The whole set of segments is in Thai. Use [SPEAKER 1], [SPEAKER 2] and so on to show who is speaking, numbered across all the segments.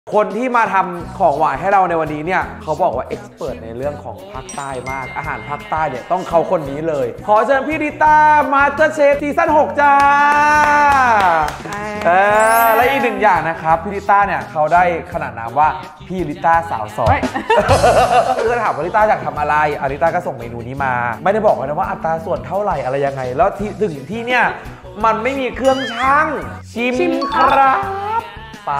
[SPEAKER 1] คนที่มาทำของหวานให้เราในวันนี้เนี่ยเขาบอกว่าเอ็กซ์เพิร์ทในเรื่องของภาคใต้มากอาหารภาคใต้เนี่ยต้องเขาคนนี้เลยขอเชิญพี่ริต้ามาสเตอร์เชฟซีซั่น6จ้าและอีกหนึ่งอย่างนะครับพี่ริต้าเนี่ยเขาได้ขนานนามว่าพี่ริต้าสาวสองคือถามว่าริต้าอยากทำอะไรริต้าก็ส่งเมนูนี้มาไม่ได้บอกนะว่าอัตราส่วนเท่าไหร่อะไรยังไงแล้วถึงที่เนี่ยมันไม่มีเครื่องชั่งชิมครับไป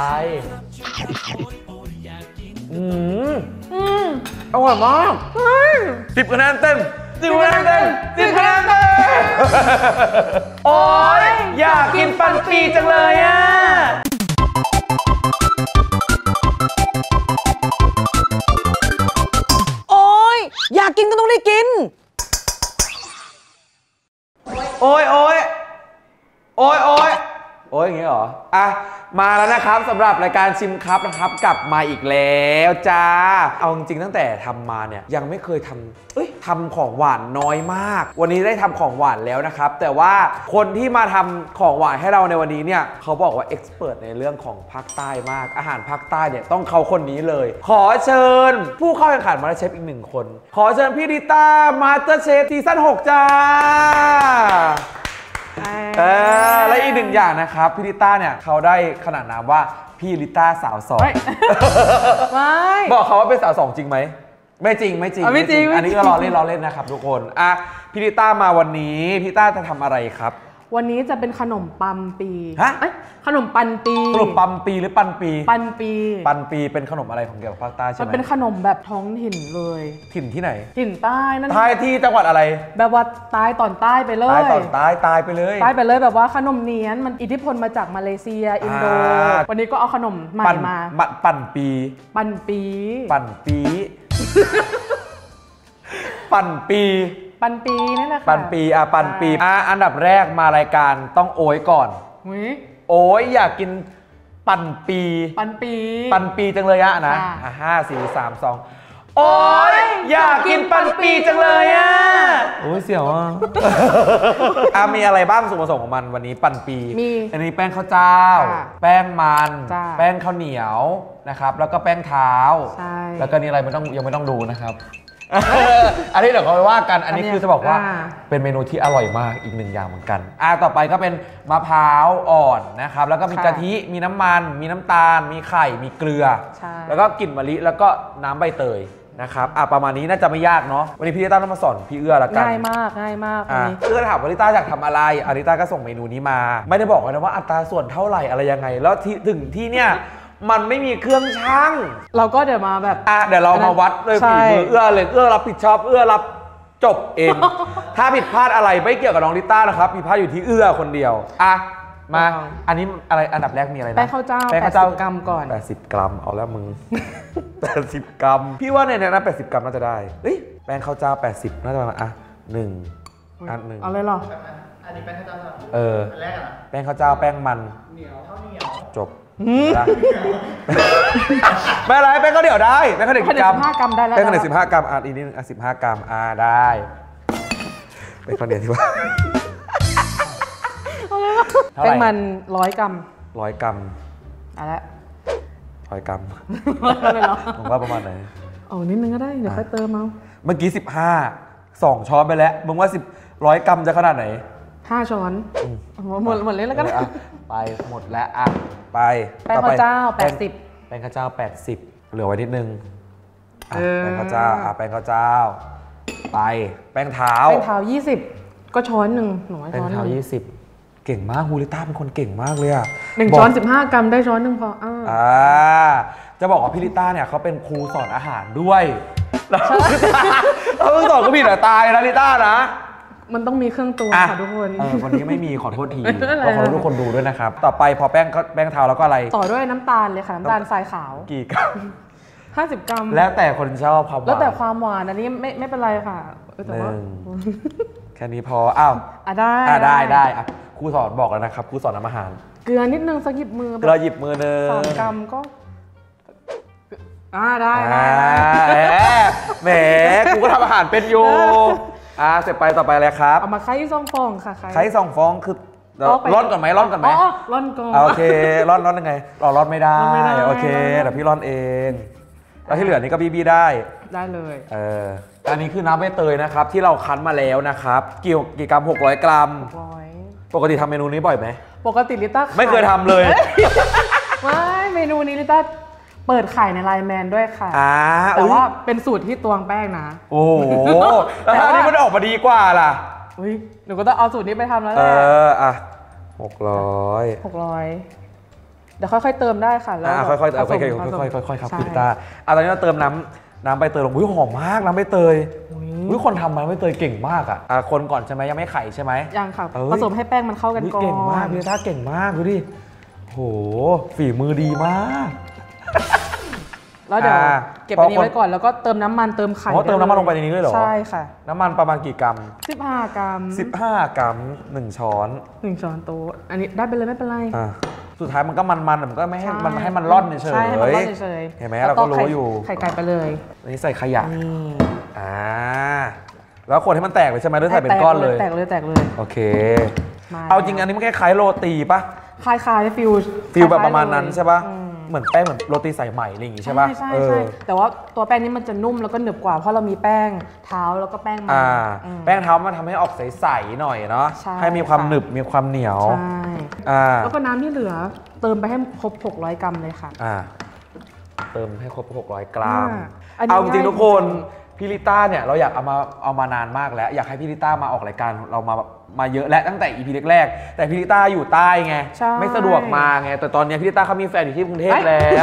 [SPEAKER 1] อร่อยมาก10 คะแนนเต็ม10 คะแนนเต็ม10 คะแนนเต็มโอ๊ยอยากกินปันปีจังเลยอ่ะ
[SPEAKER 2] โอ๊ยอยากกินก็ต้องได้กิน
[SPEAKER 1] โอ๊ยอย่างงี้เหรอมาแล้วนะครับสำหรับรายการชิมครับนะครับกลับมาอีกแล้วจ้าเอาจริงๆตั้งแต่ทำมาเนี่ยยังไม่เคยทำของหวานน้อยมากวันนี้ได้ทำของหวานแล้วนะครับแต่ว่าคนที่มาทำของหวานให้เราในวันนี้เนี่ยเขาบอกว่าเอ็กซ์เพิร์ทในเรื่องของภาคใต้มากอาหารภาคใต้เนี่ยต้องเขาคนนี้เลยขอเชิญผู้เข้าแข่งขันมาสเตอร์เชฟอีก1 คนขอเชิญพี่ริต้ามาสเตอร์เชฟซีซั่น6จ้าและอีกหนึ่งอย่างนะครับพี่ริต้าเนี่ยเขาได้ขนานนามว่าพี่ริต้าสาวสองบอกเขาว่าเป็นสาวสองจริงไหมไม่จริงอันนี้ก็ล้อเล่นนะครับทุกคนพี่ริต้ามาวันนี้พี่ริต้าจะทำอะไรครับ
[SPEAKER 2] วันนี้จะเป็นขนมปัมปีขนมปันปี
[SPEAKER 1] ขนมปัมปีหรือปันปี
[SPEAKER 2] ปันปี
[SPEAKER 1] เป็นขนมอะไรของเกี่ยวกับภาคใต้ใช่ไหม
[SPEAKER 2] มันเป็นขนมแบบท้องถิ่นเลย
[SPEAKER 1] ถิ่นที่ไหน
[SPEAKER 2] ถิ่นใต้นั่น
[SPEAKER 1] ใต้ที่จังหวัดอะไร
[SPEAKER 2] แบบว่าใต้ตอนใต้ไปเลย
[SPEAKER 1] ใต้ตอนใต้ไปเลย
[SPEAKER 2] แบบว่าขนมเนียนมันอิทธิพลมาจากมาเลเซียอินโดวันนี้ก็เอาขนมใหม่มา
[SPEAKER 1] ปันปี
[SPEAKER 2] ปันปีนี่แหละค่ะ
[SPEAKER 1] ปันปีอันดับแรกมารายการต้องโอยก่อนโอยอยากกินปันปีจังเลยนะ5 4 3 2โอ้ยอยากกินปันปีจังเลยโอ้ยเสียวมีอะไรบ้างส่วนผสมของมันวันนี้ปันปีอันนี้แป้งข้าวเจ้าแป้งมันแป้งข้าวเหนียวนะครับแล้วก็แป้งเท้าแล้วก็นี่อะไรยังไม่ต้องดูนะครับอันนี้เดี๋ยวเขาไปว่ากันอันนี้คือจะบอกว่าเป็นเมนูที่อร่อยมากอีก1 อย่างเหมือนกันต่อไปก็เป็นมะพร้าวอ่อนนะครับแล้วก็มีกะทิมีน้ำมันมีน้ำตาลมีไข่มีเกลือแล้วก็กลิ่นมะลิแล้วก็น้ำใบเตยนะครับประมาณนี้น่าจะไม่ยากเนาะวันนี้พี่ริต้าต้องมาสอนพี่เอื้อละกัน
[SPEAKER 2] ง่ายมาก
[SPEAKER 1] เอื้อถามว่าริต้าอยากทำอะไรริต้าก็ส่งเมนูนี้มาไม่ได้บอกนะว่าอัตราส่วนเท่าไหร่อะไรยังไงแล้วถึงที่เนี่ยมันไม่มีเครื่องชั่ง
[SPEAKER 2] เราก็เดี๋ยวมาแบบ
[SPEAKER 1] เดี๋ยวเรามาวัดเลยฝีมือเอื้อรับผิดชอบเอื้อรับจบเองถ้าผิดพลาดอะไรไม่เกี่ยวกับน้องริต้านะครับผิดพลาดอยู่ที่เอื้อคนเดียวมาอันนี้อะไรอันดับแรกมีอะไรนะ
[SPEAKER 2] แป้งข้าวเจ้า80 กรัมก่อน
[SPEAKER 1] 80 กรัมเอาแล้วมึง80 กรัมพี่ว่าเนี่ยนะ80 กรัมน่าจะได้แป้งข้าวเจ้า80น่าจะมา1
[SPEAKER 2] เอาเลยเหรอ
[SPEAKER 3] อันนี้แป้งข้าวเจ้าแรก
[SPEAKER 1] แป้งข้าวเจ้าแป้งมัน
[SPEAKER 3] เหนียวข้าวเหนียว
[SPEAKER 1] จบไม่อะไรแป้งข้าวเหนียวได้แป้งข้าวเหนียว
[SPEAKER 2] 15 กรัมได้แล้ว
[SPEAKER 1] แป้งข้าวเหนียว15 กรัมอีกนิดนึง15 กรัมได้แป้งข้าวเหนียวที่ว่า
[SPEAKER 2] แป้งมัน100 กรัม
[SPEAKER 1] 100 กรัม
[SPEAKER 2] ละ
[SPEAKER 1] 100 กรัมผมว่าประมาณไหน
[SPEAKER 2] นิดนึงก็ได้เดี๋ยวค่อยเติมเอา
[SPEAKER 1] เมื่อกี้15 2 ช้อนไปแล้วมึงว่า100 กรัมจะขนาดไหน
[SPEAKER 2] 5 ช้อนหมดเลยแล้วกัน
[SPEAKER 1] ไปหมดแล้วไป
[SPEAKER 2] แป้งข้าวเจ้า80
[SPEAKER 1] แป้งข้าวเจ้า80เหลือไว้นิดนึงแป้งข้าวเจ้าแป้งข้าวเจ้าไปแป้งเท้า
[SPEAKER 2] 20ก็ช้อนหนึ่ง
[SPEAKER 1] แป้งเท้า20เก่งมากฮูริต้าเป็นคนเก่งมากเลย
[SPEAKER 2] 1 ช้อน15 กรัมได้ช้อนหนึ่งพอ
[SPEAKER 1] จะบอกว่าพี่ริต้าเนี่ยเขาเป็นครูสอนอาหารด้วยแล้วสอนก็ผิดตายนะริต้านะ
[SPEAKER 2] มันต้องมีเครื่องตวงค่ะทุกคน
[SPEAKER 1] วันนี้ไม่มีขอโทษทีขอโทษทุกคนดูด้วยนะครับต่อไปพอแป้งเท้าแล้วก็อะไร
[SPEAKER 2] ต่อด้วยน้ำตาลเลยค่ะน้ำตาลทรายขาว
[SPEAKER 1] กี่กรัม
[SPEAKER 2] 50 กรัม
[SPEAKER 1] แล้วแต่คนชอบความหวาน
[SPEAKER 2] แล้วแต่ความหวานอันนี้ไม่เป็นไรค่ะแต่ว่า
[SPEAKER 1] แค่นี้พอได้ครูสอนบอกแล้วนะครับครูสอนทำอาหาร
[SPEAKER 2] เกลือนิดนึงสักหยิบมือ
[SPEAKER 1] เกลือหยิบมือนึง
[SPEAKER 2] 3 กรัมก็ได้
[SPEAKER 1] แหมกูก็ทำอาหารเป็นอยู่เสร็จไปต่อไปเลยครับ
[SPEAKER 2] เอามาไข่ซองฟองค่ะ
[SPEAKER 1] ไข่ซองฟองคือร่อนก่อนไหมร่อนก่อนไหม
[SPEAKER 2] อ๋อร่อนก่อน
[SPEAKER 1] โอเคร่อนยังไงร่อนไม่ได้
[SPEAKER 2] ร่อนไม่ได้
[SPEAKER 1] โอเคเดี๋ยวพี่ร่อนเอง แล้วที่เหลือนี่ก็บี้ได้
[SPEAKER 2] ได้เลย
[SPEAKER 1] อันนี้คือน้ำใบเตยนะครับที่เราคั้นมาแล้วนะครับกี่กรัม600 กรัม
[SPEAKER 2] 600
[SPEAKER 1] ปกติทำเมนูนี้บ่อยไหม
[SPEAKER 2] ปกติลิต้า
[SPEAKER 1] ไม่เคยทำเลย
[SPEAKER 2] ไม่เมนูนี้ลิต้าเปิดขายในไลน์แมนด้วยค่ะ แต่
[SPEAKER 1] อุ๊ย
[SPEAKER 2] ว่าเป็นสูตรที่ตวงแป้งนะ
[SPEAKER 1] โอ้โหแล้วถ้าอันนี้มันออกมาดีกว่าล่ะ
[SPEAKER 2] อุ้ยหนูก็ต้องเอาสูตรนี้ไปทำแล้วแหละ
[SPEAKER 1] 600
[SPEAKER 2] เดี๋ยวค่อยๆเติมได้ค่ะแล้ว
[SPEAKER 1] ค่อยๆ
[SPEAKER 2] ผสม
[SPEAKER 1] ค่อยๆครับ
[SPEAKER 2] ใช่
[SPEAKER 1] พี่ตาตอนนี้เราเติมน้ำใบเตยลงอุ้ยหอมมากน้ำใบเตยอุ้ยคนทำมาใบเตยเก่งมากคนก่อนใช่ไหมยังไม่ไข่ใช่ไหม
[SPEAKER 2] ยังค่ะผสมให้แป้งมันเข้ากันก่อน
[SPEAKER 1] เก่งมากพี่ตาเก่งมากดูดิโหฝีมือดีมาก
[SPEAKER 2] แล้วเดี๋ยวเก็บอันนี้ไว้ก่อนแล้วก็เติมน้ำมันเติมไข่
[SPEAKER 1] เติมน้ำมันลงไปในนี้เลยเหรอ
[SPEAKER 2] ใช่ค่ะ
[SPEAKER 1] น้ำมันประมาณกี่กรัม
[SPEAKER 2] 15 กรัม
[SPEAKER 1] 15 กรัม1 ช้อน
[SPEAKER 2] 1 ช้อนโต๊ะอันนี้ได้ไปเลยไม่เป็นไร
[SPEAKER 1] สุดท้ายมันก็มันๆมันก็ไม่ให้มันให้มันร่อนเฉย
[SPEAKER 2] ใช่ให้มันร่อนเฉย
[SPEAKER 1] เห็นไหมเราก็รู้อยู่
[SPEAKER 2] ไข่ไก่ไปเลย
[SPEAKER 1] อันนี้ใส่ขยะแล้วคนให้มันแตกเลยใช่ไหมหรือใส่เป็นก้อนเลย
[SPEAKER 2] แตกเลย
[SPEAKER 1] โอเคเอาจริงอันนี้มันคล้ายๆโรตีปะ
[SPEAKER 2] คล้ายๆฟิล
[SPEAKER 1] แบบประมาณนั้นใช่ปะเหมือนแป้งเหมือนโรตีสายไหมอะไรอย่างงี้ใช่ปะ
[SPEAKER 2] ใช่แต่ว่าตัวแป้งนี้มันจะนุ่มแล้วก็หนึบกว่าเพราะเรามีแป้งเท้าแล้วก็แป้งมัน
[SPEAKER 1] แป้งเท้ามันทำให้ออกใสๆหน่อยเนาะ
[SPEAKER 2] ใช่
[SPEAKER 1] ให้มีความหนึบมีความเหนียว
[SPEAKER 2] ใช่แล้วก็น้ำที่เหลือเติมไปให้ครบ600 กรัมเลยค่ะ
[SPEAKER 1] เติมให้ครบ600 กรัม
[SPEAKER 2] อันนี้
[SPEAKER 1] เอาจริงๆทุกคน
[SPEAKER 2] ง่ายจริง
[SPEAKER 1] พี่ลิต้าเนี่ยเราอยากเอามานานมากแล้วอยากให้พี่ลิต้ามาออกรายการเรามาเยอะและตั้งแต่ EP แรกๆแต่พี่ลิต้าอยู่ใต้ไง
[SPEAKER 2] ใช่
[SPEAKER 1] ไม่สะดวกมาไงแต่ตอนนี้พี่ลิต้าเขามีแฟนอยู่ที่กรุงเทพแล้ว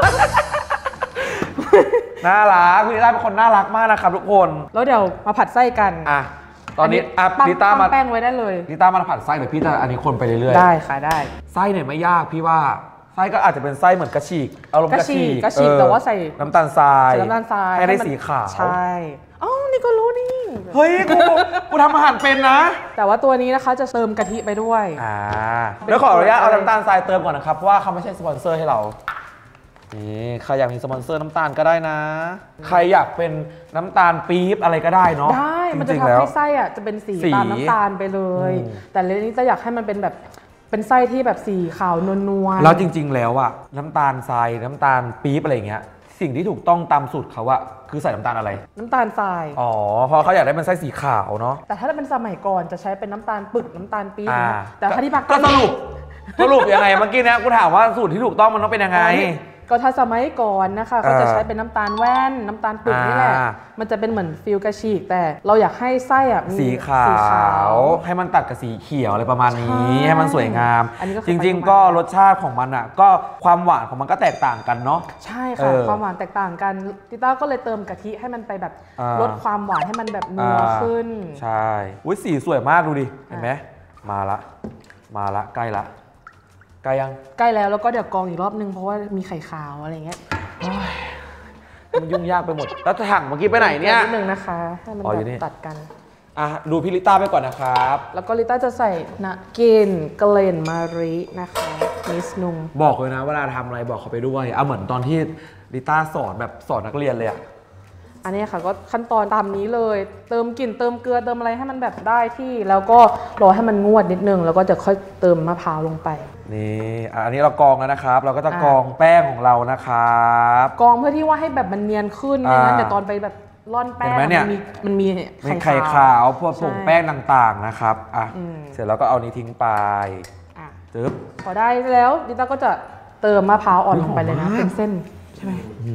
[SPEAKER 1] น่ารักพี่ลิต้าเป็นคนน่ารักมากนะครับทุกคน
[SPEAKER 2] แล้วเดี๋ยวมาผัดไส้กัน
[SPEAKER 1] ตอนนี้ลิต้ามา
[SPEAKER 2] แป้งไว้ได้เลย
[SPEAKER 1] ลิต้ามาผัดไส้เดี๋ยวพี่จะอันนี้คนไปเรื่อยๆ
[SPEAKER 2] ได้ค่ะได้
[SPEAKER 1] ไส้เนี่ยไม่ยากพี่ว่าไส้ก็อาจจะเป็นไส้เหมือนกระฉีกอารมณ์กระฉีก
[SPEAKER 2] แต่ว่าใส่
[SPEAKER 1] น้ำตาลทราย
[SPEAKER 2] ใส่น้ำตาลทราย
[SPEAKER 1] ให้ได้สีขาว
[SPEAKER 2] ใช่อ๋อนี่ก็รู้นี่
[SPEAKER 1] เฮ้ยกูทำอาหารเป็นนะ
[SPEAKER 2] แต่ว่าตัวนี้นะคะจะเติมกะทิไปด้วย
[SPEAKER 1] แล้วขออนุญาตเอาน้ำตาลทรายเติมก่อนนะครับเพราะว่าเขาไม่ใช่สปอนเซอร์ให้เรานี่ใครอยากมีสปอนเซอร์น้ำตาลก็ได้นะ ใครอยากเป็นน้ำตาลปี๊บอะไรก็ได้เนาะ
[SPEAKER 2] ได้มันจะ
[SPEAKER 1] ริงๆ
[SPEAKER 2] ทำ
[SPEAKER 1] แล้ว
[SPEAKER 2] ให้ไส้อะจะเป็นสีตามน้ำตาลไปเลย แต่เรื่องนี้จะอยากให้มันเป็นแบบเป็นไส้ที่แบบสีขาวนวลๆ
[SPEAKER 1] แล้วจริงๆแล้วอะน้ำตาลทรายน้ำตาลปี๊บอะไรอย่างเงี้ยสิ่งที่ถูกต้องตามสูตรเขาอะคือใส่น้ำตาลอะไร
[SPEAKER 2] น้ำตาลทราย
[SPEAKER 1] เพราะเขาอยากได้เป็นไส้สีขาวเนาะ
[SPEAKER 2] แต่ถ้าเป็นสมัยก่อนจะใช้เป็นน้ำตาลปึกน้ำตาลปี๊บนะแต่ถ้าที่ภาค
[SPEAKER 1] ก็สรุปยังไงเมื่อกี้เนี่ยกูถามว่าสูตรที่ถูกต้องมันต้องเป็นยังไง
[SPEAKER 2] ก็ถ้าสมัยก่อนนะคะเขาจะใช้เป็นน้ำตาลแว่นน้ำตาลปึกนี่แหละมันจะเป็นเหมือนฟิลกระฉีกแต่เราอยากให้ไส้อะมี
[SPEAKER 1] สีขาวให้มันตัดกับสีเขียวอะไรประมาณนี้ให้มันสวยงาม
[SPEAKER 2] อันนี้ก็
[SPEAKER 1] จริงๆก็รสชาติของมันอ่ะก็ความหวานของมันก็แตกต่างกันเนาะ
[SPEAKER 2] ใช่ค่ะความหวานแตกต่างกันติต้าก็เลยเติมกะทิให้มันไปแบบลดความหวานให้มันแบบนัวขึ้น
[SPEAKER 1] ใช่อุ้ยสีสวยมากดูดิเห็นไหมมาละใกล้ละใกล้ยัง
[SPEAKER 2] ใกล้แล้วก็เดี๋ยวกรองอีกรอบนึงเพราะว่ามีไข่ขาวอะไรเงี้ย
[SPEAKER 1] มันยุ่งยากไปหมดแล้วถังเมื่อกี้ไปไหนเนี่ย
[SPEAKER 2] นิดนึงนะคะให้มันแบบตัดกัน
[SPEAKER 1] ดูพี่ลิต้าไปก่อนนะครับ
[SPEAKER 2] แล้วก็ลิต้าจะใส่นะกินเกลนมารินะคะนิดนึง
[SPEAKER 1] บอกเลยนะเวลาทำอะไรบอกเขาไปด้วยเอาเหมือนตอนที่ลิต้าสอนแบบสอนนักเรียนเลยอะ
[SPEAKER 2] อันนี้ค่ะก็ขั้นตอนตามนี้เลยเติมกลิ่นเติมเกลือเติมอะไรให้มันแบบได้ที่แล้วก็รอให้มันงวดนิดนึงแล้วก็จะค่อยเติมมะพร้าวลงไป
[SPEAKER 1] นี่อันนี้เรากรองแล้วนะครับเราก็จะกรองแป้งของเรานะครับ
[SPEAKER 2] กรองเพื่อที่ว่าให้แบบมันเนียนขึ้นไม่งั้นเดี๋ยวตอนไปแบบร่อนแป้งมันมี
[SPEAKER 1] ไข่ขาวพวกผงแป้งต่างๆนะครับเสร็จแล้วก็เอานี้ทิ้งไปจึ๊บ
[SPEAKER 2] พอได้แล้วดิต้าก็จะเติมมะพร้าวอ่อนลงไปเลยนะเป็นเส้นใช่ไหม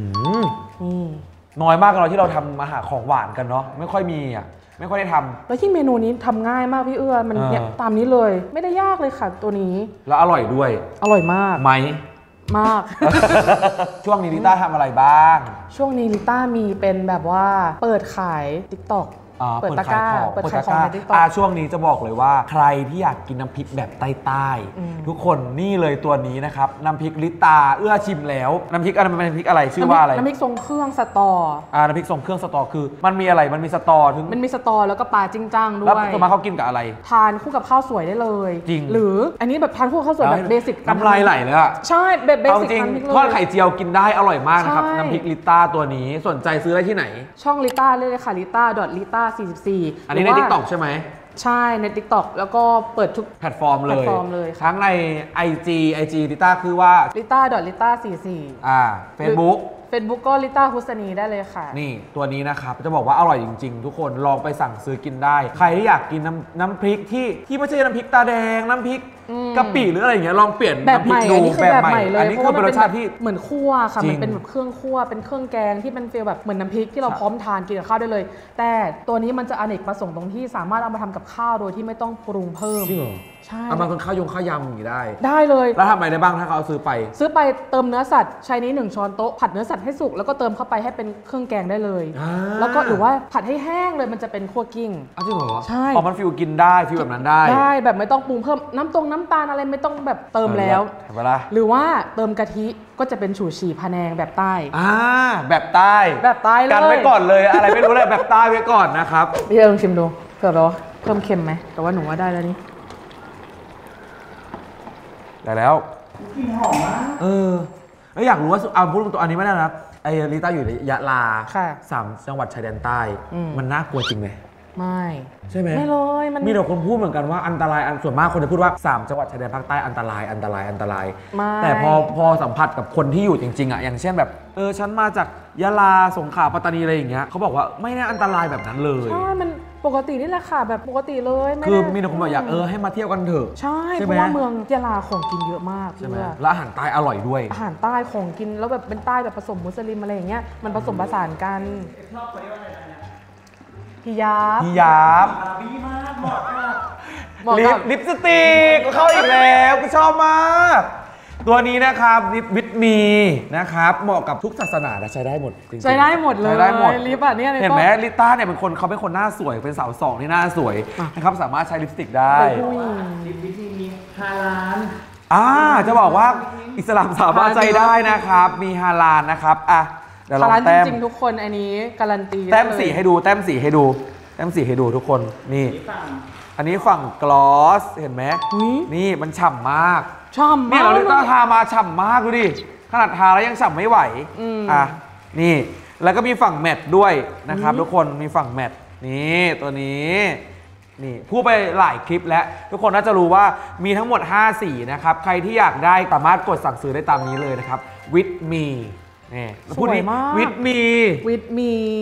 [SPEAKER 1] น้อยมากเราที่เราทำอาหารของหวานกันเนาะไม่ค่อยมีไม่ค่อยได้ทำ
[SPEAKER 2] แล้วที่เมนูนี้ทำง่ายมากพี่เอื้อมันเนี่ยตามนี้เลยไม่ได้ยากเลยค่ะตัวนี้
[SPEAKER 1] แล้วอร่อยด้วย
[SPEAKER 2] อร่อยมาก
[SPEAKER 1] ไหม
[SPEAKER 2] มาก
[SPEAKER 1] ช่วงนี้ลิต้าทำอะไรบ้าง
[SPEAKER 2] ช่วงนี้ลิต้ามีเป็นแบบว่าเปิดขาย TikTokเปิดตะกร้าเปิดขายของใน TikTok
[SPEAKER 1] ช่วงนี้จะบอกเลยว่าใครที่อยากกินน้ำพริกแบบใต้ๆทุกคนนี่เลยตัวนี้นะครับน้ำพริกลิตาเอื้อชิมแล้วน้ำพริกอะไรมันเป็นน้ำพริกอะไรชื่อว่าอะไร
[SPEAKER 2] น้ำพริกทรงเครื่องสตอ
[SPEAKER 1] น้ำพริกทรงเครื่องสตอคือมันมีอะไรมันมีสตอถึง
[SPEAKER 2] มันมีสตอแล้วก็ปลาจิ้งจังด้วย
[SPEAKER 1] แล้วส่วนมากเขากินกับอะไร
[SPEAKER 2] ทานคู่กับข้าวสวยได้เลย
[SPEAKER 1] จริง
[SPEAKER 2] หรืออันนี้แบบทานคู่กับข้าวสวยแบบเบสิก
[SPEAKER 1] น้ำลายไหลเลยอะ
[SPEAKER 2] ใช่แบบเบสิก
[SPEAKER 1] จริงทอดไข่เจียวกินได้อร่อยมากนะครับน้ำพริกลิต้าตัวนี้สนใจซื้อได้ที่ไหน
[SPEAKER 2] ช่องลิต้าเลยค่ะลิต้า.ลิต้า44
[SPEAKER 1] อันนี้ใน TikTok ใช่ไหม
[SPEAKER 2] ใช่ใน TikTok แล้วก็เปิดทุก
[SPEAKER 1] แพลตฟอร์มเลย
[SPEAKER 2] แพลตฟอร์มเลยค่ะ
[SPEAKER 1] ทั้งใน IG ลิต้าคือว่า
[SPEAKER 2] lita.lita44 Facebook ก็ ลิต้าฮุสนีได้เลยค่ะ
[SPEAKER 1] นี่ตัวนี้นะครับจะบอกว่าอร่อยจริงๆ ทุกคนลองไปสั่งซื้อกินได้ ใครที่อยากกินน้ำพริกที่ไม่ใช่น้ำพริกตาแดงน้ำพริกกะปิหรืออะไรอย่างเงี้ยลองเปลี่ยน
[SPEAKER 2] แบบ
[SPEAKER 1] น้ำพริ
[SPEAKER 2] ให
[SPEAKER 1] ก
[SPEAKER 2] ม่
[SPEAKER 1] ดู
[SPEAKER 2] อันนี้คือแบบใหม่เลย
[SPEAKER 1] อันนี้คือเป็นรสชาติที่
[SPEAKER 2] เหมือนคั่วค่ะ
[SPEAKER 1] จริง
[SPEAKER 2] มันเป็นแบบเครื่องคั่วเป็นเครื่องแกงที่มันฟีลแบบเหมือนน้ำพริกที่เราพร้อมทานกินกับข้าวได้เลย แต่ตัวนี้มันจะอเนกประสงค์ตรงที่สามารถเอามาทำกับข้าวโดยที่ไม่ต้องปรุงเพิ่ม
[SPEAKER 1] จริงเหรอ
[SPEAKER 2] ใช่
[SPEAKER 1] เอามาเป็นข้าวยำอย่างนี้ได้
[SPEAKER 2] ได้เลย
[SPEAKER 1] แล้วทำอะไรได้บ้างถ้าเขาเอาซื้อไป
[SPEAKER 2] ซื้อไปเติมเนื้อสัตว์ใช้นี้1 ช้อนโต๊ะผัดเนื้อสัตว์ให้สุกแล้วก็เติมเข้าไปให้เป็นเครื่องแกงได้เลย แล้วก็หรือว่าผัดให้แห้งเลยมันจะเป็นคั่วกิ้ง
[SPEAKER 1] อ้าวจริงเหรอ
[SPEAKER 2] ใช่
[SPEAKER 1] อ๋อมันฟิลกินได้ฟิลแบบนั้นได้
[SPEAKER 2] ได้แบบไม่ต้องปรุงเพิ่มน้ำตาลอะไรไม่ต้องแบบเติมแล้ว
[SPEAKER 1] เห็นปะล่ะ
[SPEAKER 2] หรือว่าเติมกะทิก็จะเป็นฉู่ฉี่พะแนงแบบใต้
[SPEAKER 1] แบบใต้
[SPEAKER 2] แบบใต้เลย
[SPEAKER 1] กันไว้ก่อนเลยอะไรไม่รู้เลยแบบใต้ไว้ก่อนนะครับ
[SPEAKER 2] พี่ลองชิมดูเผื่อเราเพิ่มเค็มไหมแต่ว่าหนูว่าได้แล้วนี่
[SPEAKER 1] ได้แล้วกลิ่นหอมมากแล้วอยากรู้ว่าพูดตรงๆอันนี้ไม่ได้นะไอ้ลิต้าอยู่ยะลา
[SPEAKER 2] ค่ะ
[SPEAKER 1] 3 จังหวัดชายแดนใต้ มันน่ากลัวจริงไหม
[SPEAKER 2] ไม่
[SPEAKER 1] ใช่ไหม
[SPEAKER 2] ไม่เลยมัน
[SPEAKER 1] มีแต่คนพูดเหมือนกันว่าอันตรายส่วนมากคนจะพูดว่า3 จังหวัดชายแดนภาคใต้อันตราย
[SPEAKER 2] ไม่
[SPEAKER 1] แต่พอสัมผัสกับคนที่อยู่จริงๆอ่ะอย่างเช่นแบบฉันมาจากยะลาสงขลาปัตตานีอะไรอย่างเงี้ยเขาบอกว่าไม่ได้อันตรายแบบนั้นเลย
[SPEAKER 2] ใช่มันปกตินี่แหละค่ะแบบปกติเลยไ
[SPEAKER 1] คือมีแต่คนบอกอยากให้มาเที่ยวกันเถอะ
[SPEAKER 2] ใช่
[SPEAKER 1] ใช่
[SPEAKER 2] เพ
[SPEAKER 1] ไหม
[SPEAKER 2] ราะว่าเมืองยะลาของกินเยอะมาก
[SPEAKER 1] ใช่ไหม
[SPEAKER 2] เพื่อ
[SPEAKER 1] แล้วอาหารใต้อร่อยด้วย
[SPEAKER 2] อาหารใต้ของกินแล้วแบบเป็นใต้แบบผสมมุสลิมอะไรอย่างเงี้ยมันผสมผสานกันฮิญาบ
[SPEAKER 1] ฮิญาบ
[SPEAKER 3] บีมากเหมาะมาก
[SPEAKER 2] เหมาะกับ
[SPEAKER 1] ลิปสติกเข้าอีกแล้วกูชอบมาก ตัวนี้นะครับลิปวิตมีนะครับเหมาะกับทุกศาสนาและใช้ได้หมดจริงๆ
[SPEAKER 2] ใช้ได้หมดเลย
[SPEAKER 1] ใช้ได้หมด
[SPEAKER 2] ลิปอ่ะเนี่ย
[SPEAKER 1] เห็นไหมลิต้าเนี่ยเป็นคนหน้าสวยเป็นสาวสองที่หน้าสวยนะครับสามารถใช้ลิปสติกได้
[SPEAKER 2] เป็นผู้หญิง
[SPEAKER 3] ลิปวิธีมี5 ล้าน
[SPEAKER 1] จะบอกว่าอิสลามสามารถใช้ได้นะครับมีฮาลาลนะครับเดี๋ยวลอง
[SPEAKER 2] ร้านจ
[SPEAKER 1] แต้ม
[SPEAKER 2] ริงๆทุกคนอันนี้การันตี
[SPEAKER 1] แต้ม
[SPEAKER 2] ได้เลย
[SPEAKER 1] สีให้ดูแต้มสีให้ดูทุกคนนี่ อันนี้ฝั่งกลอสเห็นไหม
[SPEAKER 2] อุ๊ย
[SPEAKER 1] นี่มันฉ่ำมาก
[SPEAKER 2] ชอบ
[SPEAKER 1] เนี่ย
[SPEAKER 2] มาก
[SPEAKER 1] เราลิต้าทามาฉ่ำมากดูดิขนาดทาแล้วยังฉ่ำไม่ไหวนี่แล้วก็มีฝั่งแมตต์ด้วยนะครับทุกคนมีฝั่งแมตต์นี่ตัวนี้นี่พูดไปหลายคลิปแล้วทุกคนน่าจะรู้ว่ามีทั้งหมด5สีนะครับใครที่อยากได้สามารถกดสั่งซื้อได้ตามนี้เลยนะครับ with me นี่พูด
[SPEAKER 2] สว
[SPEAKER 1] ดิ
[SPEAKER 2] ยมาก
[SPEAKER 1] with me
[SPEAKER 2] วิดมี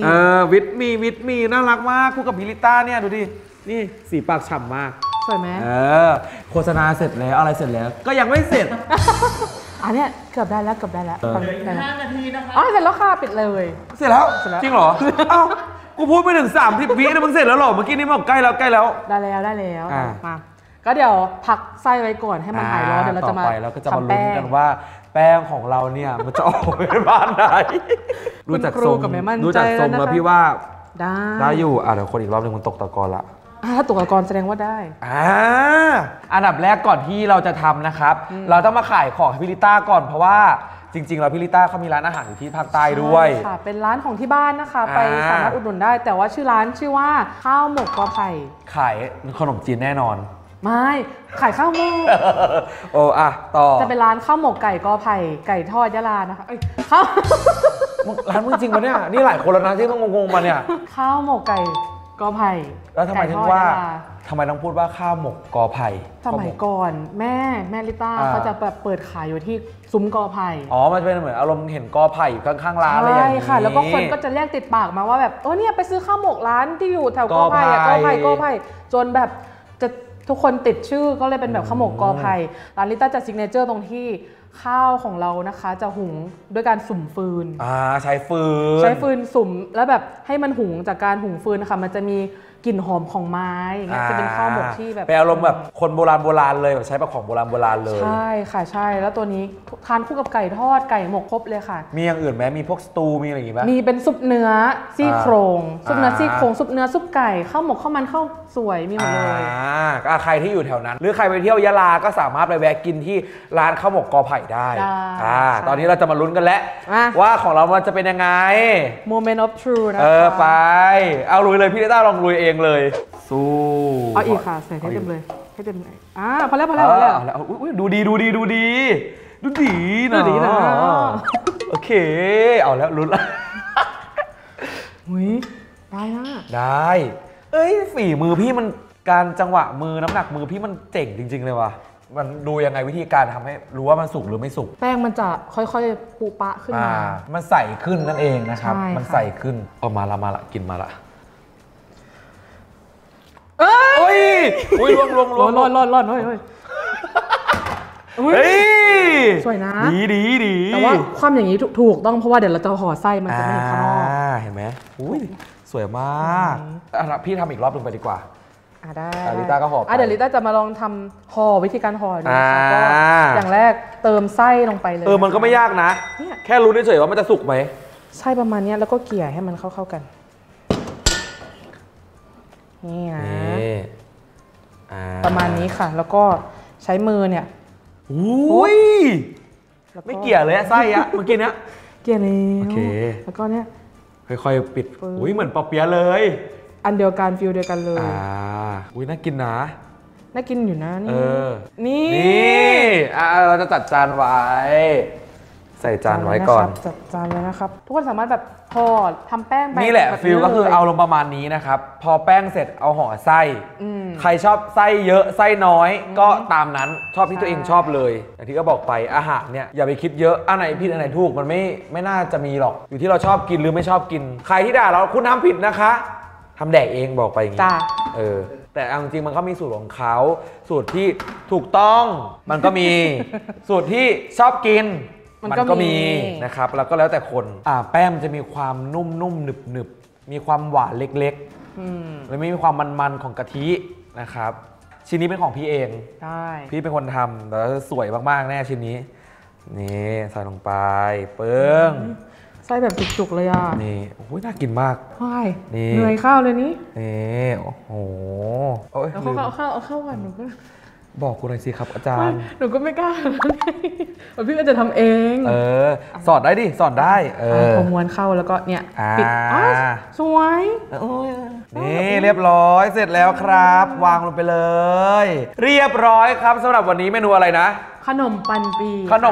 [SPEAKER 1] with me น่ารักมากคู่กับพิลิต้าเนี่ยดูดินี่สีปากฉ่ำมาก
[SPEAKER 2] สวยไหม
[SPEAKER 1] โฆษณาเสร็จแล้วอะไรเสร็จแล้วก็ยังไม่เสร็จ
[SPEAKER 2] อันเนี้ยเกือบได้แล้ว
[SPEAKER 3] เหลืออีก
[SPEAKER 2] ได้แล้ว
[SPEAKER 3] 5 นาทีนะคะ
[SPEAKER 2] อ๋อเสร็จแล้วค่ะปิดเลย
[SPEAKER 1] เสร็จแล้ว
[SPEAKER 2] เสร็จแล้ว
[SPEAKER 1] จริงเหรอ เอ้ากูพูดไปถึง30 วินะมึงเสร็จแล้วเหรอเมื่อกี้นี่บอกใกล้แล้ว
[SPEAKER 2] ได้แล้ว
[SPEAKER 1] อ่า
[SPEAKER 2] มาก็เดี๋ยวพักไส้ไว้ก่อนให้มันหายร้อนเดี๋ยวเราจะมา
[SPEAKER 1] ต่อไปเราก็จะมา
[SPEAKER 2] ทำ
[SPEAKER 1] ลุ้นกันว่าแป้งของเราเนี่ยมันจะออกเป็นบ้านไหนดูจาก
[SPEAKER 2] คุณครู
[SPEAKER 1] ทรง
[SPEAKER 2] กับแม่มั่น
[SPEAKER 1] ดูจาก
[SPEAKER 2] ใจ
[SPEAKER 1] ทรง
[SPEAKER 2] แล้ว
[SPEAKER 1] แล้ว
[SPEAKER 2] นะคะ
[SPEAKER 1] พี่ว่า
[SPEAKER 2] ได้
[SPEAKER 1] ได้อยู่เดี๋ยวคนอีกรอบหนึงมันตกตะกอนละ
[SPEAKER 2] ถ้าตกตะกอนแสดงว่าได้
[SPEAKER 1] อันดับแรกก่อนที่เราจะทำนะครับ เราต้องมาขายของให้พี่ลิต้าก่อนเพราะว่าจริงๆเราพี่ลิต้าเขามีร้านอาหารอยู่ที่ภาคใต้ด้วย
[SPEAKER 2] ใช่ค่ะ เป็นร้านของที่บ้านนะคะ ไปสามารถอุดหนุนได้ แต่ว่าชื่อร้านชื่อว่าข้าวหมกกอไผ่
[SPEAKER 1] ขายขนมจีนแน่นอน
[SPEAKER 2] ไม่ขายข้าวหมก
[SPEAKER 1] ต่อ
[SPEAKER 2] จะเป็นร้านข้าวหมกไก่กอไผ่ไก่ทอดยะลานะคะเอ้ยข้าว
[SPEAKER 1] ร้านมึงจริงปะเนี่ยนี่หลายคนแล้วนะที่ต้องงงๆมาเนี่ย
[SPEAKER 2] ข้าวหมกไก่กอไผ่
[SPEAKER 1] แล้วทำไม
[SPEAKER 2] ก่
[SPEAKER 1] ถึ
[SPEAKER 2] ท
[SPEAKER 1] ง
[SPEAKER 2] อด
[SPEAKER 1] ว่าย
[SPEAKER 2] ะล
[SPEAKER 1] ทำไมต้องพูดว่าข้าวหมกกอไผ่
[SPEAKER 2] สมัยก่อนแม่ลิต้าเขาจะแบบเปิดขายอยู่ที่ซุ้มกอไผ่
[SPEAKER 1] มันจะเป็นเหมือนอารมณ์เห็นกอไผ่อยู่ข้างๆร้านอะไรอย่างนี้
[SPEAKER 2] ใช่ค่ะ แล้วก็คนก็จะเรียกติดปากมาว่าแบบเนี่ยไปซื้อข้าวหมกร้านที่อยู่แถวกอไผ่อะ
[SPEAKER 1] ก
[SPEAKER 2] ก
[SPEAKER 1] อ
[SPEAKER 2] อ
[SPEAKER 1] ไผ่
[SPEAKER 2] ไผ่จนแบบจะทุกคนติดชื่อก็เลยเป็นแบบข้าวหมกกอไผ่ร้านลิต้าจะซิกเนเจอร์ตรงที่ข้าวของเรานะคะจะหุงด้วยการสุ่มฟืน
[SPEAKER 1] ใช้ฟืน
[SPEAKER 2] ใช้ฟืนสุ่มแล้วแบบให้มันหุงจากการหุงฟืนนะคะมันจะมีกลิ่นหอมของไม้อย่างเงี้ยจะเป็นข้าวหมกที่แบบ
[SPEAKER 1] เป็นอารมณ์แบบคนโบราณเลยแบบใช้แบบของโบราณเลย
[SPEAKER 2] ใช่ค่ะใช่แล้วตัวนี้ทานคู่กับไก่ทอดไก่หมกครบเลยค่ะ
[SPEAKER 1] มีอย่างอื่นไหมมีพวกสตูมีอะไรอย่างงี้ป่ะ
[SPEAKER 2] มีเป็นซุปเนื้อซี่โครงซุปเนื้อ
[SPEAKER 1] อ่า
[SPEAKER 2] ซี่โครงซุปเนื้อซุปไก่ข้าวหมกข้าวมันข้าวสวยมีหมดเลย
[SPEAKER 1] ใครที่อยู่แถวนั้น หรือใครไปเที่ยวยะลาก็สามารถไปแวะกินที่ร้านข้าวหมกกอไผ่ได้ตอนนี้เราจะมาลุ้นกันแล้วว่าของเรามันจะเป็นยังไง
[SPEAKER 2] Moment of True นะคะ
[SPEAKER 1] ไปเอาลุยเลยพี่ลิต้าลองลุยเองเลยสู้
[SPEAKER 2] เอาอีกค่ะใส่ให้เต็มเลยให้เต็มเลยพอแล้วแล้ว
[SPEAKER 1] อุ๊ยดูดีนะโอเคเอาแล้วลุ้นละ
[SPEAKER 2] หุยได้นะ
[SPEAKER 1] ได้ฝีมือพี่มันการจังหวะมือน้ำหนักมือพี่มันเจ๋งจริงๆเลยว่ะมันดูยังไงวิธีการทำให้รู้ว่ามันสุกหรือไม่สุก
[SPEAKER 2] แป้งมันจะค่อยๆปุปะขึ้นมา
[SPEAKER 1] มันใสขึ้นนั่นเองนะครับมันใสขึ้นออกมาละกินมาละเอ้ยอุ้ยลวง
[SPEAKER 2] ร้อนเฮ้ยสวยนะ
[SPEAKER 1] ดี
[SPEAKER 2] แต่ว่าความอย่างนี้ถูกต้องเพราะว่าเดี๋ยวเราจะห่อไส้มันจะไม่เห็นข้างนอก
[SPEAKER 1] เห็นไหมอุ้ยสวยมากพี่ทำอีกรอบนึงไปดีกว่า
[SPEAKER 2] ได้
[SPEAKER 1] ลิต้าก็ห่อ
[SPEAKER 2] เดี๋ยวลิต้าจะมาลองทำห่อวิธีการห่อดูนะคะก็อย่างแรกเติมไส้ลงไปเลย
[SPEAKER 1] มันก็ไม่ยากนะแค่รู้เฉยๆว่ามันจะสุกไหม
[SPEAKER 2] ไส้ประมาณนี้แล้วก็เกลี่ยให้มันเข้ากันนี่นะประมาณนี้ค่ะแล้วก็ใช้มือเนี่ย
[SPEAKER 1] อุ้ยไม่เกลี่ยเลยไส้อะเมื่อกี้เนี้ย
[SPEAKER 2] เกลี่ยแล้วก็เนี้ย
[SPEAKER 1] ค่อยๆปิดอุ้ยเหมือนปอเปี๊ยะเลย
[SPEAKER 2] อันเดียวกันฟิลเดียวกันเลย
[SPEAKER 1] อุ้ยน่ากินนะ
[SPEAKER 2] น่ากินอยู่นะนี่
[SPEAKER 1] เราจะจัดจานไว้ใส่จานไว้ก่อน
[SPEAKER 2] จัดจานเลยนะครับทุกคนสามารถแบบห่อทำแป้งไป
[SPEAKER 1] นี่แหละฟิลก็คือเอาลงประมาณนี้นะครับพอแป้งเสร็จเอาห่อไส้ใครชอบไส้เยอะไส้น้อยก็ตามนั้นชอบที่ตัวเองชอบเลยอย่างที่ก็บอกไปอาหารเนี่ยอย่าไปคิดเยอะอันไหนผิดอันไหนถูกมันไม่น่าจะมีหรอกอยู่ที่เราชอบกินหรือไม่ชอบกินใครที่ด่าเราคุณทำผิดนะคะทำแดกเองบอกไปอย่างนี้แต่จริงๆมันก็มีสูตรของเขาสูตรที่ถูกต้องมันก็มีสูตรที่ชอบกินมันก็มีนะครับแล้วก็แล้วแต่คนแป้งจะมีความนุ่มๆหนึบๆมีความหวานเล็กๆแล้วไม่มีความมันๆของกะทินะครับชิ้นนี้เป็นของพี่เองพี่เป็นคนทำแล้วสวยมากๆแน่ชิ้นนี้นี่ใส่ลงไปเปิ้ง
[SPEAKER 2] ไส้แบบจุกๆเลย
[SPEAKER 1] นี่โอ้ยน่ากินมาก
[SPEAKER 2] นี่เหนื่อยข้าวเลยนี่
[SPEAKER 1] โอ้โห
[SPEAKER 2] เอาเข้ากันหนูก็
[SPEAKER 1] บอกกูหน่อยสิครับอาจารย์
[SPEAKER 2] หนูก็ไม่กล้าพี่ก็จะทำเอง
[SPEAKER 1] สอนได้ดิสอนได้
[SPEAKER 2] พอม้วนเข้าแล้วก็เนี่ยปิดสวย
[SPEAKER 1] นี่เรียบร้อยเสร็จแล้วครับวางลงไปเลยเรียบร้อยครับสำหรับวันนี้เมนูอะไรนะ
[SPEAKER 2] ขนมปันปี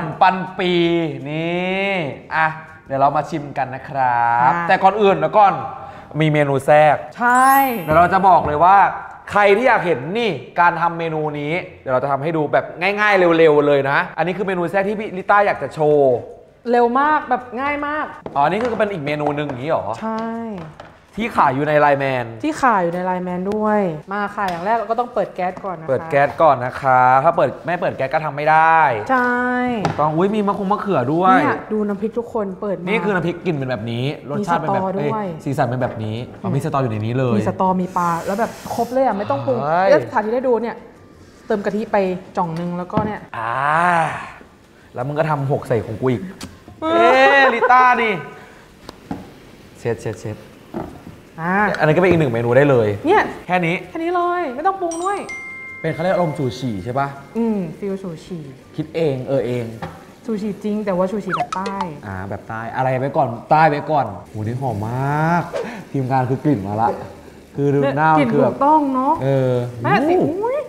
[SPEAKER 1] นี่เดี๋ยวเรามาชิมกันนะครับแต่ก่อนอื่นแล้วก่อนมีเมนูแทรก
[SPEAKER 2] ใช่
[SPEAKER 1] เดี๋ยวเราจะบอกเลยว่าใครที่อยากเห็นนี่การทำเมนูนี้เดี๋ยวเราจะทำให้ดูแบบง่ายๆเร็วๆเลยนะอันนี้คือเมนูแทรกที่พี่ลิต้าอยากจะโชว์
[SPEAKER 2] เร็วมากแบบง่ายมาก
[SPEAKER 1] นี่คือเป็นอีกเมนูหนึ่งอย่างนี้หรอ
[SPEAKER 2] ใช่
[SPEAKER 1] ที่ขายอยู่ในไลน์แมน
[SPEAKER 2] ด้วยมาค่ะอย่างแรกเราก็ต้องเปิดแก๊สก่อนนะคะ
[SPEAKER 1] เปิดแก๊สก่อนนะคะถ้าไม่เปิดแก๊สก็ทำไม่ได้
[SPEAKER 2] ใช่
[SPEAKER 1] ต้องมีมะเขือด้วย
[SPEAKER 2] เนี่ยดูน้ำพริกทุกคนเปิด
[SPEAKER 1] นี่คือน้ำพริกกลิ่นเป็นแบบนี้รสชาติเป็นแบบสีสันเป็นแบบนี้มีสตออยู่ในนี้เลย
[SPEAKER 2] มีสตอมีปลาแล้วแบบครบเลยไม่ต้องปรุงแล้วสถานที่ได้ดูเนี่ยเติมกะทิไปจ่องนึงแล้วก็เนี่ย
[SPEAKER 1] แล้วมึงก็ทำหกใส่ของกูอีกลิต้านี่เช็ดอันนี้ก็เป็นอีกหนึ่งเมนูได้เลย
[SPEAKER 2] เนี่ย
[SPEAKER 1] แค่นี้
[SPEAKER 2] เลยไม่ต้องปรุงด้วย
[SPEAKER 1] เป็นเขาเรียกอารมณ์ซูชิใช่ป่ะ
[SPEAKER 2] ฟิลซูชิ
[SPEAKER 1] คิดเองเอง
[SPEAKER 2] ซูชิจริงแต่ว่าซูชิแบบใต้
[SPEAKER 1] แบบใต้อะไรไปก่อนใต้ไปก่อนโหนี่หอมมากทีมงานคือกลิ่นมาละคือดูหน้ามันคือแบบ
[SPEAKER 2] ต้องเนาะแม่สิ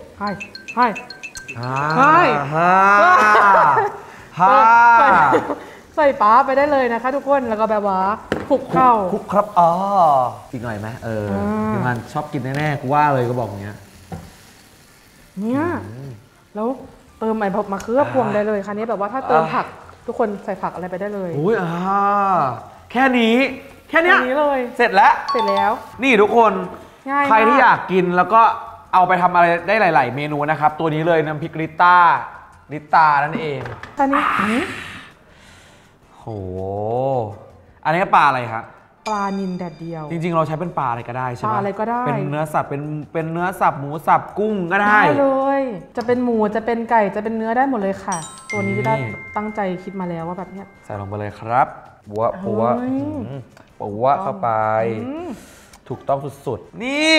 [SPEAKER 2] ใส่ปลาไปได้เลยนะคะทุกคนแล้วก็แบบว่าคลุกเข้า
[SPEAKER 1] คลุกครับอีกหน่อยไหมทีมงานชอบกินแน่ๆกูว่าเลยก็บอกอย่างเงี้ย
[SPEAKER 2] แล้วเติมมะเขือพวงได้เลยคันนี้แบบว่าถ้าเติมผักทุกคนใส่ผักอะไรไปได้เลย
[SPEAKER 1] แค่นี้
[SPEAKER 2] เลย
[SPEAKER 1] เสร็จแล้วนี่ทุกคนใครที่อยากกินแล้วก็เอาไปทำอะไรได้หลายๆเมนูนะครับตัวนี้เลยน้ำพริกลิต้านั่นเอง
[SPEAKER 2] ตอนนี้
[SPEAKER 1] โหอันนี้ปลาอะไรครับ
[SPEAKER 2] ปลานิลแดดเดียว
[SPEAKER 1] จริงๆเราใช้เป็นปลาอะไรก็ได้ใช่ไหม
[SPEAKER 2] ปลาอะไรก็ได้
[SPEAKER 1] เป็นเนื้อสัตว์เป็นเนื้อสับหมูสับกุ้งก็ได้
[SPEAKER 2] เลยจะเป็นหมูจะเป็นไก่จะเป็นเนื้อได้หมดเลยค่ะตัวนี้ที่ได้ตั้งใจคิดมาแล้วว่าแบบเนี้ย
[SPEAKER 1] ใส่ลงไปเลยครับปัวเข้าไปถูกต้องสุดๆนี่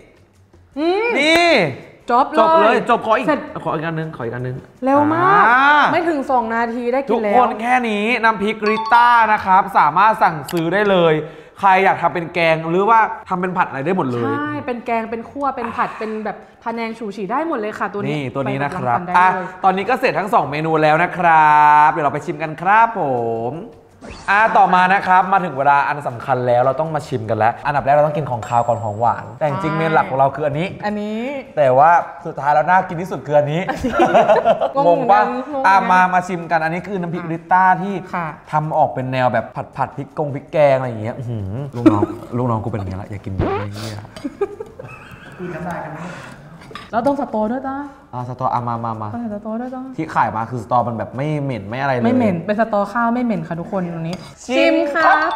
[SPEAKER 2] จบเลย
[SPEAKER 1] ขออีกอันนึง
[SPEAKER 2] เร็วมากไม่ถึง2 นาทีได้กินแล้ว
[SPEAKER 1] ทุกคนแค่นี้น้ำพริกลิต้านะครับสามารถสั่งซื้อได้เลยใครอยากทำเป็นแกงหรือว่าทำเป็นผัดอะไรได้หมดเลย
[SPEAKER 2] ใช่เป็นแกงเป็นคั่วเป็นผัดเป็นแบบพะแนงชูชีได้หมดเลยค่ะตัว
[SPEAKER 1] นี้นะครับตอนนี้ก็เสร็จทั้ง2เมนูแล้วนะครับเดี๋ยวเราไปชิมกันครับผมต่อมานะครับมาถึงเวลาอันสำคัญแล้วเราต้องมาชิมกันแล้วอันดับแรกเราต้องกินของคาวก่อนของหวานแต่จริงๆเมนหลักของเราคืออันนี้แต่ว่าสุดท้ายแล้วน่ากินที่สุดคืออันนี้งงป่ะมาชิมกันอันนี้คือน้ำพริกริต้าที่ทำออกเป็นแนวแบบผัดพริกพริกแกงอะไรอย่างเงี้ยลูกน้องกูเป็นอย่างเงี้ยละอยากกินแบบนี้
[SPEAKER 3] คือน้ำลายกันไหม
[SPEAKER 2] แล้วต้องสตอด้วยจ้า
[SPEAKER 1] สตอมา
[SPEAKER 2] สตอด้วยจ้า
[SPEAKER 1] ที่ขายมาคือสตอมันแบบไม่เหม็นไม่อะไรเลย
[SPEAKER 2] ไม่เหม็นเป็นสตอข้าวไม่เหม็นค่ะทุกคนตรงนี้ชิมครับ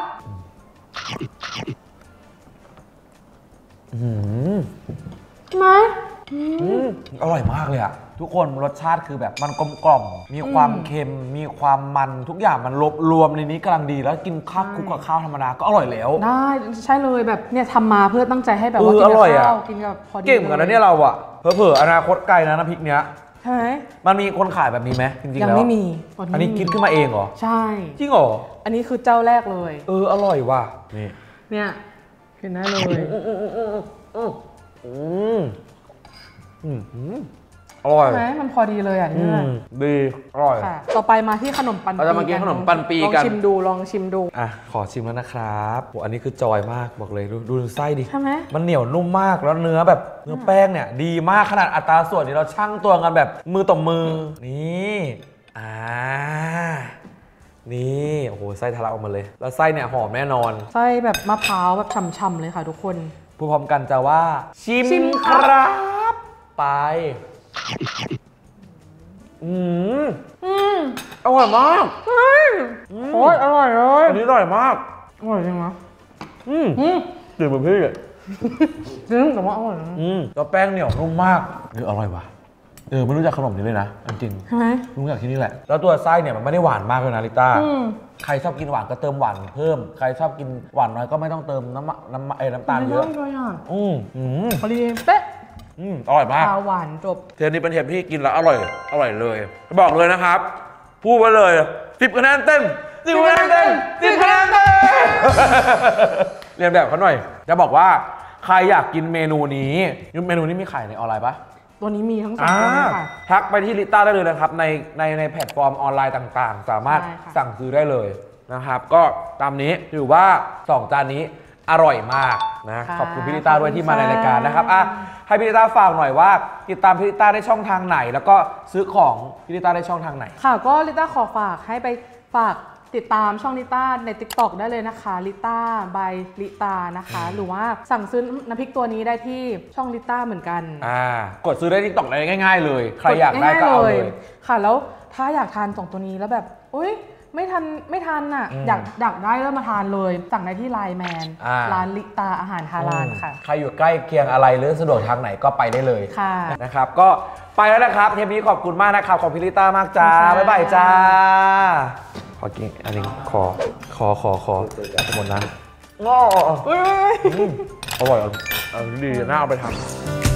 [SPEAKER 2] ไหม
[SPEAKER 1] อร่อยมากเลยอะทุกคนรสชาติคือแบบมันกลมมีความเค็มมีความมันทุกอย่างมันรวมในนี้กำลังดีแล้วกินข้าวคลุกกับข้าวธรรมดาก็อร่อยแล้ว
[SPEAKER 2] ได้ใช่เลยแบบเนี่ยทำมาเพื่อตั้งใจให้แบบว่ากินกับข้าวกินกับพอดี
[SPEAKER 1] เก่งเหมือนกันนะเนี่ยเราอะเผลอๆอนาคตไกลนะน้ำพริกเนี้ย
[SPEAKER 2] ใช่ไหม
[SPEAKER 1] มันมีคนขายแบบนี้ไหมจริงๆแล้ว
[SPEAKER 2] ยังไม่มี
[SPEAKER 1] อันนี้คิดขึ้นมาเองเหรอ
[SPEAKER 2] ใช่
[SPEAKER 1] จริงเหรอ
[SPEAKER 2] อันนี้คือเจ้าแรกเลย
[SPEAKER 1] อร่อยว่ะนี่
[SPEAKER 2] เนี่ยกินได้เลย
[SPEAKER 1] อร่อย
[SPEAKER 2] ใช่ไหมมันพอดีเลยอ่ะเนี่ย
[SPEAKER 1] ดีอร่อย
[SPEAKER 2] ต่อไปมาที่ขนมปังปี
[SPEAKER 1] เราจะมากินขนมปังปีกัน
[SPEAKER 2] ลองชิมดู
[SPEAKER 1] ขอชิมแล้วนะครับอันนี้คือจอยมากบอกเลยดูไส้ดิ
[SPEAKER 2] ใช่ไหม
[SPEAKER 1] มันเหนียวนุ่มมากแล้วเนื้อแบบเนื้อแป้งเนี่ยดีมากขนาดอัตราส่วนที่เราชั่งตัวกันแบบมือต่อมือนี่นี่โอ้โหไส้ทะลักออกมาเลยแล้วไส้เนี่ยหอมแน่นอน
[SPEAKER 2] ไส้แบบมะพร้าวแบบฉ่ำๆเลยค่ะทุกคน
[SPEAKER 1] พูดพร้อมกันจะว่าชิมครับไปอร่อยมาก
[SPEAKER 2] โอ้ยอร่อยเลย
[SPEAKER 1] อันนี้อร่อยมาก
[SPEAKER 2] อร่อยจริงไหม
[SPEAKER 1] ตื่นเหมือนพี่อ่ะ
[SPEAKER 2] จริงแต่ว่าอร่อย
[SPEAKER 1] แล้วแป้งเหนียวนุ่มมากอร่อยว่ะไม่รู้จักขนมนี้เลยนะจริง
[SPEAKER 2] ใช่ไหม
[SPEAKER 1] รู้จักที่นี่แหละแล้วตัวไส้เนี่ยมันไม่ได้หวานมากเลยนะลิต้าใครชอบกินหวานก็เติมหวานเพิ่มใครชอบกินหวานน้อยก็ไม่ต้องเติมน้ำตาลเยอะ
[SPEAKER 2] พอดีเป๊ะ
[SPEAKER 1] อร่อยมาก
[SPEAKER 2] หวานจบ
[SPEAKER 1] เทปนี้เป็นเทปที่กินแล้วอร่อยเลยบอกเลยนะครับพูดไว้เลย10 คะแนนเต็ม10 คะแนนเต็ม10 คะแนนเต็มเรียนแบบเขาหน่อยจะบอกว่าใครอยากกินเมนูนี้มีขายในออนไลน์ปะ
[SPEAKER 2] ตัวนี้มีทั้ง2ตัวค่ะ
[SPEAKER 1] ทักไปที่ลิต้าได้เลยนะครับในแพลตฟอร์มออนไลน์ต่างๆสามารถสั่งซื้อได้เลยนะครับก็ตามนี้ถือว่า2 จานนี้อร่อยมากนะขอบคุณพี่ลิต้าด้วยที่มาในรายการนะครับให้พี่ลิต้าฝากหน่อยว่าติดตามพี่ลิต้าได้ช่องทางไหนแล้วก็ซื้อของพี่ลิต้าได้ช่องทางไหน
[SPEAKER 2] ค่ะก็ลิต้าขอฝากให้ไปฝากติดตามช่องลิต้าใน TikTok ได้เลยนะคะลิต้าบายลิต้านะคะหรือว่าสั่งซื้อน้ำพริกตัวนี้ได้ที่ช่องลิต้าเหมือนกัน
[SPEAKER 1] กดซื้อได้ TikTok ได้ง่ายๆเลยใครอยากได้ก็เอาเลย
[SPEAKER 2] ค่ะแล้วถ้าอยากทาน2ตัวนี้แล้วแบบอุ๊ยไม่ทันอ่ะอยากได้แล้วมาทานเลยสั่งได้ที่ไลน์แมนร้านลิตาอาหารฮาลาลค่ะ
[SPEAKER 1] ใครอยู่ใกล้เคียงอะไรหรือสะดวกทางไหนก็ไปได้เลยนะครับก็ไปแล้วนะครับเทปนี้ขอบคุณมากนะครับขอบพี่ลิต้ามากจ้าบ๊ายบายจ้าขอกินอันนี้ขอหมดนะง้ออร่อยดีน่าเอาไปทำ